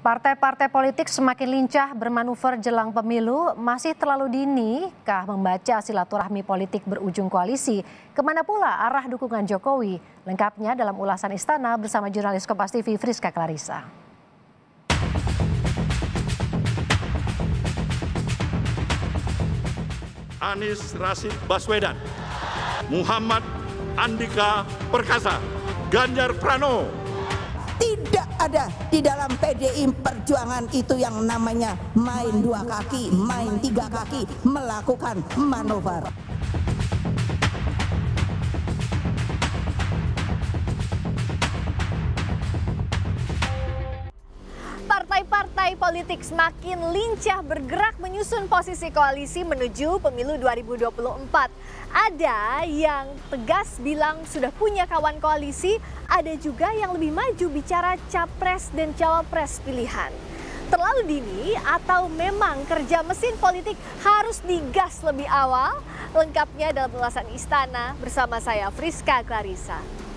Partai-partai politik semakin lincah bermanuver jelang pemilu, masih terlalu dini kah membaca silaturahmi politik berujung koalisi? Kemana pula arah dukungan Jokowi? Lengkapnya dalam ulasan Istana bersama jurnalis Kompas TV Friska Clarissa. Anies Rashid Baswedan, Muhammad Andika Perkasa, Ganjar Pranowo. Tidak ada di dalam PDI Perjuangan itu yang namanya main dua kaki, main tiga kaki, melakukan manuver. Partai-partai politik semakin lincah bergerak menyusun posisi koalisi menuju pemilu 2024. Ada yang tegas bilang sudah punya kawan koalisi, ada juga yang lebih maju bicara capres dan cawapres pilihan. Terlalu dini atau memang kerja mesin politik harus digas lebih awal? Lengkapnya dalam ulasan Istana bersama saya Friska Clarissa.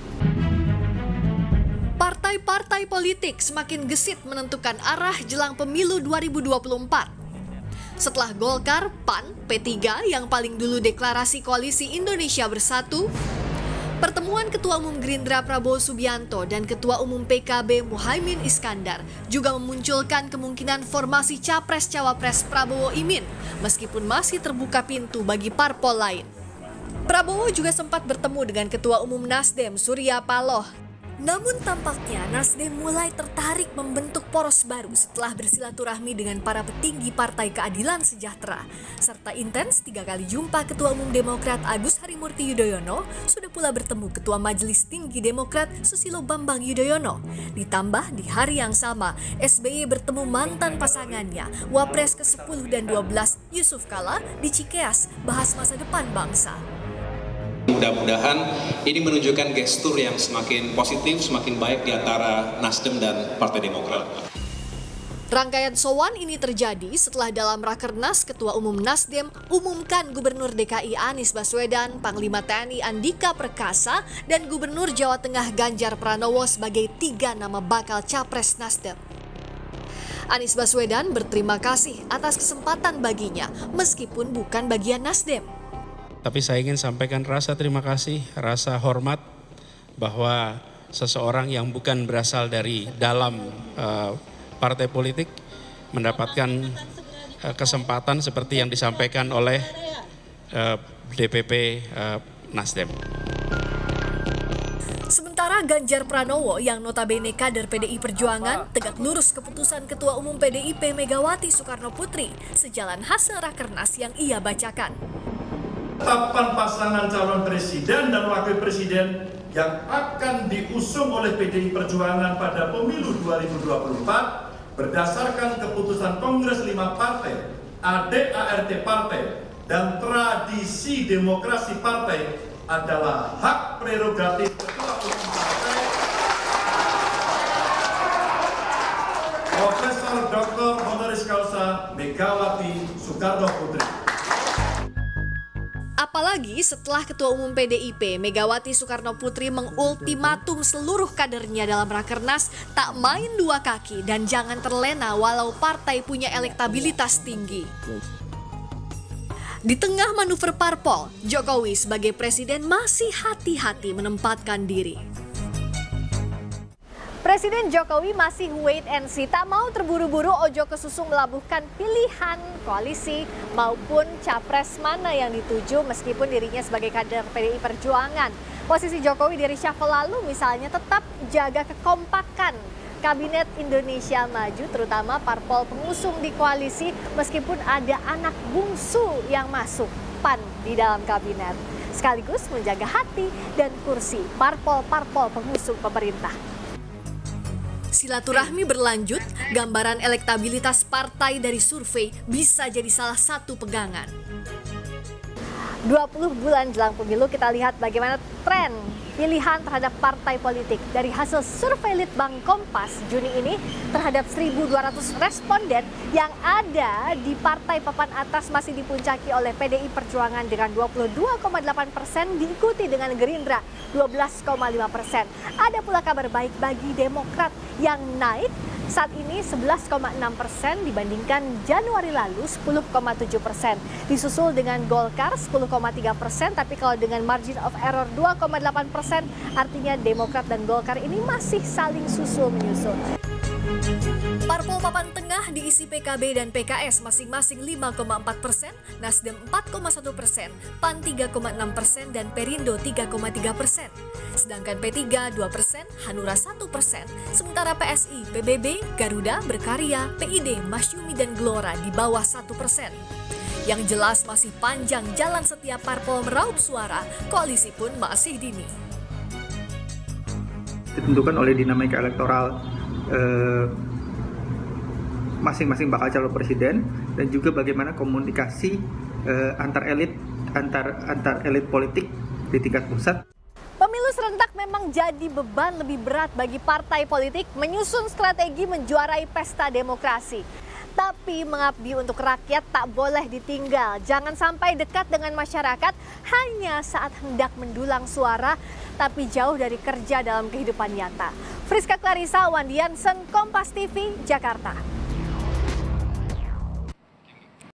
Partai-partai politik semakin gesit menentukan arah jelang pemilu 2024. Setelah Golkar, PAN, P3 yang paling dulu deklarasi koalisi Indonesia Bersatu, pertemuan Ketua Umum Gerindra Prabowo Subianto dan Ketua Umum PKB Muhaimin Iskandar juga memunculkan kemungkinan formasi Capres-Cawapres Prabowo Imin, meskipun masih terbuka pintu bagi parpol lain. Prabowo juga sempat bertemu dengan Ketua Umum Nasdem Surya Paloh. Namun tampaknya Nasdem mulai tertarik membentuk poros baru setelah bersilaturahmi dengan para petinggi Partai Keadilan Sejahtera. Serta intens 3 kali jumpa Ketua Umum Demokrat Agus Harimurti Yudhoyono, sudah pula bertemu Ketua Majelis Tinggi Demokrat Susilo Bambang Yudhoyono. Ditambah di hari yang sama, SBY bertemu mantan pasangannya, Wapres ke-10 dan 12 Yusuf Kala di Cikeas, bahas masa depan bangsa. Mudah-mudahan ini menunjukkan gestur yang semakin positif, semakin baik di antara Nasdem dan Partai Demokrat. Rangkaian sowan ini terjadi setelah dalam Rakernas Ketua Umum Nasdem umumkan Gubernur DKI Anies Baswedan, Panglima TNI Andika Perkasa, dan Gubernur Jawa Tengah Ganjar Pranowo sebagai 3 nama bakal Capres Nasdem. Anies Baswedan berterima kasih atas kesempatan baginya meskipun bukan bagian Nasdem. Tapi saya ingin sampaikan rasa terima kasih, rasa hormat bahwa seseorang yang bukan berasal dari dalam partai politik mendapatkan kesempatan seperti yang disampaikan oleh DPP Nasdem. Sementara Ganjar Pranowo yang notabene kader PDI Perjuangan tegak lurus keputusan Ketua Umum PDIP Megawati Soekarno Putri sejalan hasil Rakernas yang ia bacakan. Penetapan pasangan calon presiden dan wakil presiden yang akan diusung oleh PDI Perjuangan pada pemilu 2024 berdasarkan keputusan Kongres 5 Partai, ADART Partai, dan tradisi demokrasi partai adalah hak prerogatif Ketua Umum Partai, Profesor Dr. Honoris Causa Megawati Soekarno Putri. Apalagi setelah Ketua Umum PDIP Megawati Soekarno Putri mengultimatum seluruh kadernya dalam Rakernas tak main dua kaki dan jangan terlena walau partai punya elektabilitas tinggi. Di tengah manuver parpol, Jokowi sebagai presiden masih hati-hati menempatkan diri. Presiden Jokowi masih wait and see, tak mau terburu-buru ojo kesusu melabuhkan pilihan koalisi maupun capres mana yang dituju meskipun dirinya sebagai kader PDI Perjuangan. Posisi Jokowi dari reshuffle lalu misalnya tetap jaga kekompakan Kabinet Indonesia Maju terutama parpol pengusung di koalisi meskipun ada anak bungsu yang masuk PAN di dalam kabinet. Sekaligus menjaga hati dan kursi parpol-parpol pengusung pemerintah. Silaturahmi berlanjut, gambaran elektabilitas partai dari survei bisa jadi salah satu pegangan. 20 bulan jelang pemilu kita lihat bagaimana tren pilihan terhadap partai politik. Dari hasil survei Litbang Kompas Juni ini terhadap 1.200 responden yang ada di partai papan atas masih dipuncaki oleh PDI Perjuangan dengan 22,8%, diikuti dengan Gerindra 12,5%. Ada pula kabar baik bagi Demokrat yang naik Saat ini 11,6% dibandingkan Januari lalu 10,7%. Disusul dengan Golkar 10,3%, tapi kalau dengan margin of error 2,8%, artinya Demokrat dan Golkar ini masih saling susul-menyusul. Parpol papan tengah diisi PKB dan PKS masing-masing 5,4%, Nasdem 4,1%, PAN 3,6%, dan Perindo 3,3%. Sedangkan P3 2%, Hanura 1%, sementara PSI, PBB, Garuda, Berkarya, PID, Masyumi, dan Gelora di bawah 1%. Yang jelas masih panjang jalan setiap parpol meraup suara, koalisi pun masih dini. Ditentukan oleh dinamika elektoral masing-masing bakal calon presiden dan juga bagaimana komunikasi antar elit politik di tingkat pusat. Pemilu serentak memang jadi beban lebih berat bagi partai politik menyusun strategi menjuarai pesta demokrasi. Tapi mengabdi untuk rakyat tak boleh ditinggal. Jangan sampai dekat dengan masyarakat hanya saat hendak mendulang suara, tapi jauh dari kerja dalam kehidupan nyata. Friska Clarissa, Wandi Jansen, Kompas TV, Jakarta.